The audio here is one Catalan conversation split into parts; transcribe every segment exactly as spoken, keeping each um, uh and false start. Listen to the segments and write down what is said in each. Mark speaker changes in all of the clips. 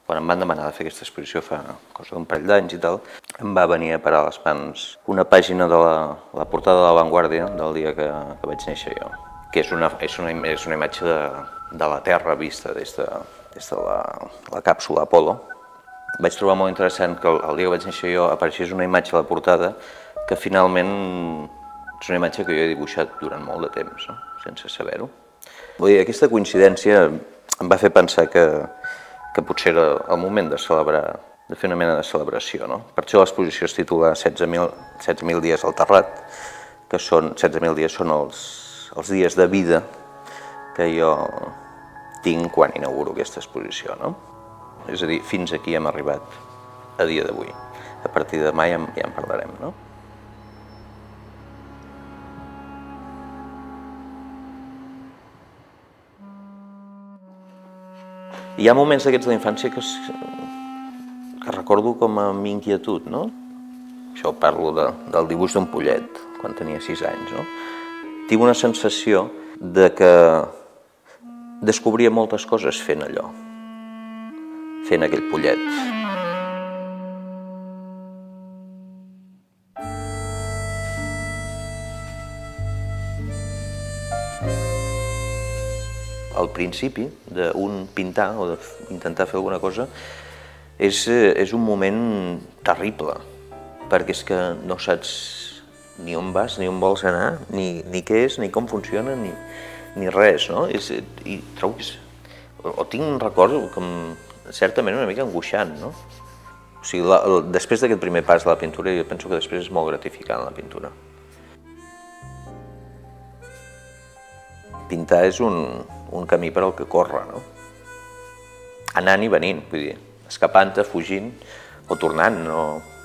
Speaker 1: quan em van demanar de fer aquesta exposició fa cosa d'un parell d'anys i tal, em va venir a parar a les mans una pàgina de la, la portada de La Vanguardia del dia que, que vaig néixer jo, que és una, és una, és una imatge de, de la Terra vista des de, des de la, la càpsula Apollo. Vaig trobar molt interessant que el, el dia que vaig néixer jo apareixés una imatge a la portada que finalment és una imatge que jo he dibuixat durant molt de temps, no? Sense saber-ho. Vull dir, aquesta coincidència em va fer pensar que, que potser era el moment de celebrar, de fer una mena de celebració, no? Per això l'exposició es titula setze mil dies al terrat, que són setze mil dies són els, els dies de vida que jo tinc quan inauguro aquesta exposició, no? És a dir, fins aquí hem arribat a dia d'avui. A partir de demà ja, ja en parlarem, no? Hi ha moments d'aquests de la infància que, es, que recordo com amb inquietud, no? Això parlo de, del dibuix d'un pollet, quan tenia sis anys, no? Tinc una sensació de que descobria moltes coses fent allò, fent aquell pollet. Al principi d'un pintar o d'intentar fer alguna cosa és, és un moment terrible, perquè és que no saps ni on vas, ni on vols anar, ni, ni què és, ni com funciona, ni, ni res, no? És, i trobo que és, o tinc un record com certament una mica angoixant, no? O sigui, la, el, després d'aquest primer pas de la pintura, jo penso que després és molt gratificant la pintura. Pintar és un, un camí per al que corre, no? Anant i venint, vull dir, escapant-te, fugint o tornant, no?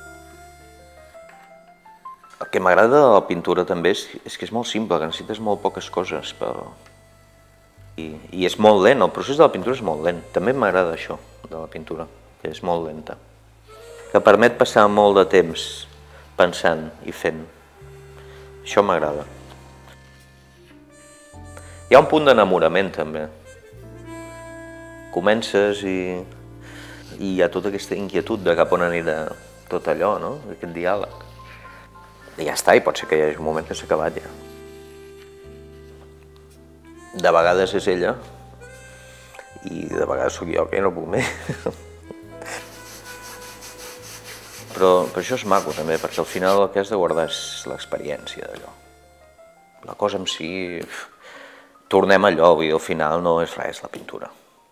Speaker 1: El que m'agrada de la pintura també és, és que és molt simple, que necessites molt poques coses, però... I, i és molt lent, el procés de la pintura és molt lent. També m'agrada això, de la pintura, que és molt lenta. Que permet passar molt de temps pensant i fent. Això m'agrada. Hi ha un punt d'enamorament, també. Comences i, i hi ha tota aquesta inquietud de cap on anirà tot allò, no? Aquest diàleg. I ja està, i pot ser que hi hagi un moment que s'ha acabat ja. De vegades és ella, i de vegades sóc jo que no puc més. Però, però això és maco, també, perquè al final el que has de guardar és l'experiència d'allò. La cosa en si... Tornem a allò, vull dir, al final no és res, la pintura.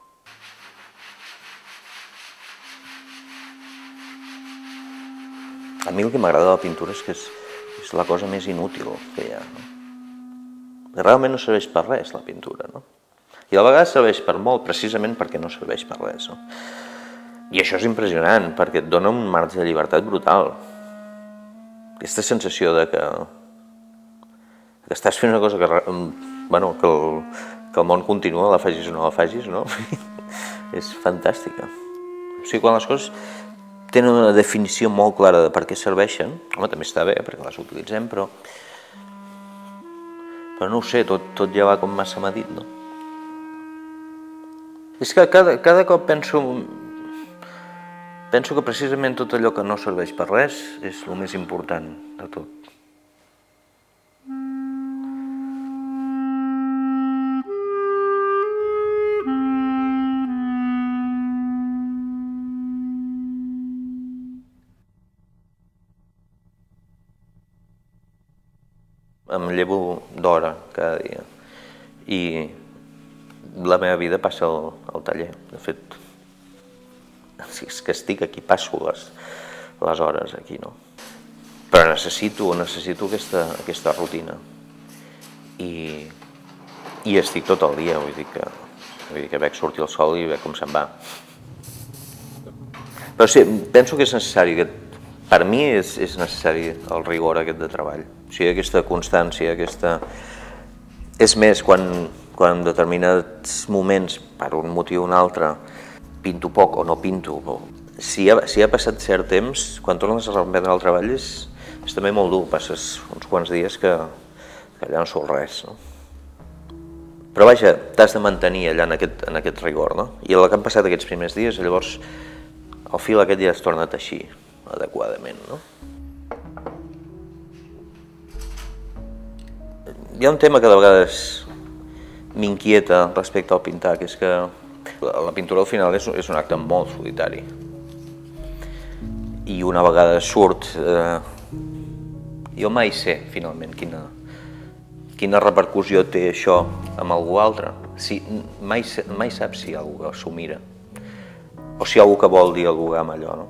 Speaker 1: A mi el que m'agrada de la pintura és que és, és la cosa més inútil que hi ha, no? Realment no serveix per res, la pintura, no? I a vegades serveix per molt, precisament perquè no serveix per res, no? I això és impressionant, perquè et dona un marge de llibertat brutal. Aquesta sensació de que, que estàs fent una cosa que... Bueno, que el, que el món continua, la facis o no la facis, no? És fantàstica. O sigui, quan les coses tenen una definició molt clara de per què serveixen, home, també està bé, perquè les utilitzem, però... Però no ho sé, tot, tot ja va com massa medit, no? És que cada, cada cop penso... Penso que precisament tot allò que no serveix per res és el més important de tot. Em llevo d'hora cada dia i la meva vida passa al, al taller. De fet, si és que estic aquí, passo les, les hores aquí, no? Però necessito, necessito aquesta, aquesta rutina i, i estic tot el dia, vull dir que, vull dir que veig sortir el sol i veig com se'n va. Però sí, penso que és necessari, que per mi és, és necessari el rigor aquest de treball. O sigui, aquesta constància, aquesta... És més, quan, quan en determinats moments, per un motiu o un altre, pinto poc o no pinto, o... Si, ha, si ha passat cert temps, quan tornes a reprendre el treball és, és també molt dur, passes uns quants dies que, que allà no surt res, no? Però vaja, t'has de mantenir allà en aquest, en aquest rigor, no? I el que han passat aquests primers dies, llavors el fil aquest ja es torna a teixir adequadament, no? Hi ha un tema que de vegades m'inquieta respecte al pintar, que és que la pintura al final és, és un acte molt solitari. I una vegada surt, eh, jo mai sé finalment quina, quina repercussió té això amb algú altre. Si, mai, mai saps si algú s'ho mira o si algú que vol dialogar amb allò, no?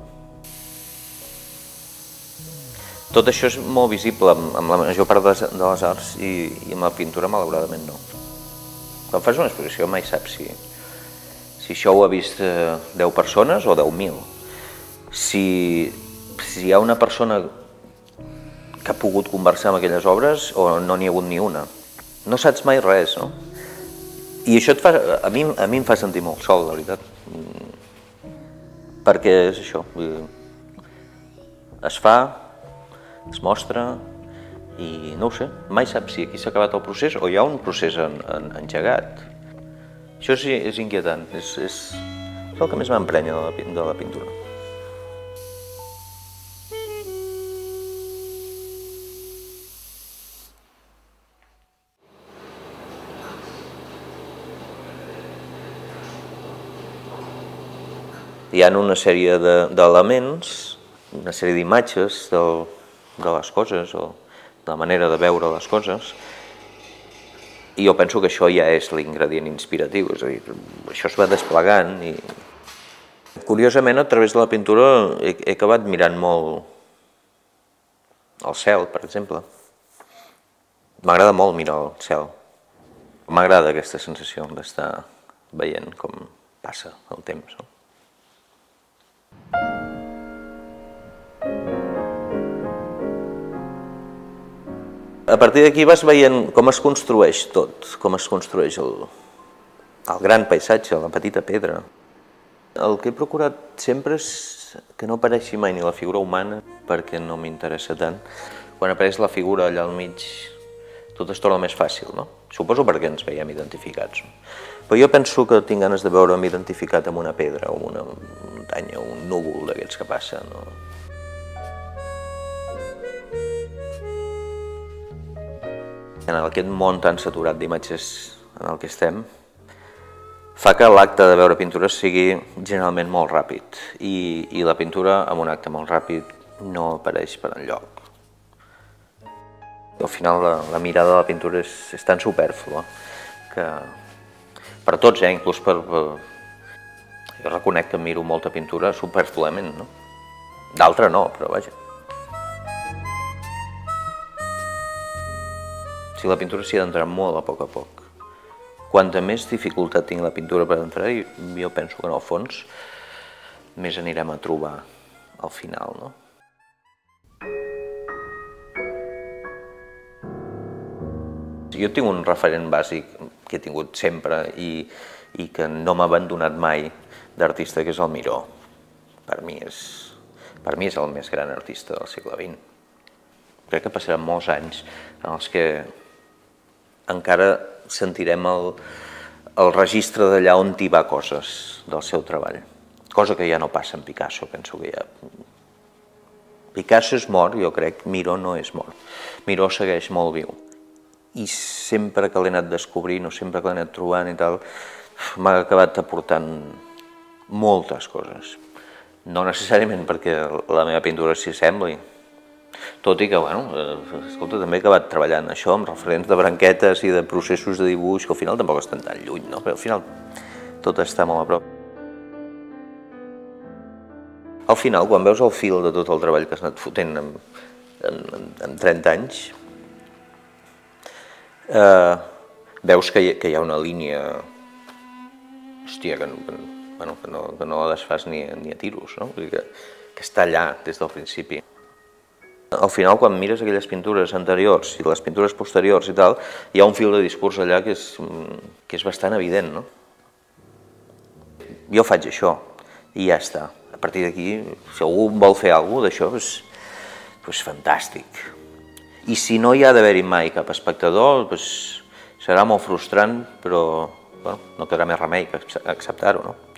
Speaker 1: Tot això és molt visible amb la major part de les arts i, i amb la pintura malauradament no. Quan fas una exposició mai saps si, si això ho ha vist deu persones o deu mil. Si, si hi ha una persona que ha pogut conversar amb aquelles obres o no n'hi ha hagut ni una. No saps mai res, no? I això et fa, a, mi, a mi em fa sentir molt sol, la veritat. Perquè és això. Es fa, es mostra i no ho sé, mai saps si aquí s'ha acabat el procés o hi ha un procés en, en, engegat. Això és, és inquietant, és, és, és el que més m'emprenya de, la, de la pintura. Hi ha una sèrie d'elements, de, una sèrie d'imatges de, de les coses o de la manera de veure les coses, i jo penso que això ja és l'ingredient inspiratiu, és a dir, això es va desplegant i... Curiosament, a través de la pintura he, he acabat mirant molt el cel, per exemple. M'agrada molt mirar el cel. M'agrada aquesta sensació d'estar veient com passa el temps, no? A partir d'aquí vas veient com es construeix tot, com es construeix el, el gran paisatge, la petita pedra. El que he procurat sempre és que no apareixi mai ni la figura humana, perquè no m'interessa tant. Quan apareix la figura allà al mig, tot es torna més fàcil, no? Suposo perquè ens veiem identificats. Però jo penso que tinc ganes de veure'm identificat amb una pedra, o una muntanya, o un núvol d'aquests que passa, no? En aquest món tan saturat d'imatges en el que estem, fa que l'acte de veure pintura sigui generalment molt ràpid i, i la pintura amb un acte molt ràpid no apareix per enlloc. Al final la, la mirada de la pintura és, és tan supèrflua que per tots, eh, inclús per, per... Jo reconec que miro molta pintura supèrfluament, no? D'altra no, però vaja. Si la pintura s'hi ha d'entrar molt a poc a poc. Quanta més dificultat tinc la pintura per entrar, jo penso que en el fons més anirem a trobar al final, no? Jo tinc un referent bàsic que he tingut sempre i, i que no m'ha abandonat mai d'artista, que és el Miró. Per mi és, per mi és el més gran artista del segle vint. Crec que passaran molts anys en els que encara sentirem el, el registre d'allà on hi va coses del seu treball. Cosa que ja no passa en Picasso, penso que ja... Picasso és mort, jo crec, Miró no és mort. Miró segueix molt viu. I sempre que l'he anat descobrint o sempre que l'he anat trobant i tal, m'ha acabat aportant moltes coses. No necessàriament perquè la meva pintura s'hi assembli, tot i que, bueno, escolta, també he acabat treballant això amb referents de branquetes i de processos de dibuix, que al final tampoc estan tan lluny, no? Però al final tot està molt a prop. Al final, quan veus el fil de tot el treball que has anat fotent en, en, en trenta anys, eh, veus que hi, que hi ha una línia, hòstia, que, que, bueno, que, no, que no la desfas ni, ni a tiros, no? Que, que està allà des del principi. Al final, quan mires aquelles pintures anteriors i les pintures posteriors i tal, hi ha un fil de discurs allà que és, que és bastant evident, no? Jo faig això i ja està. A partir d'aquí, si algú vol fer alguna cosa d'això, doncs, doncs fantàstic. I si no hi ha d'haver-hi mai cap espectador, doncs Serà molt frustrant, però bueno, no quedarà més remei que acceptar-ho, no?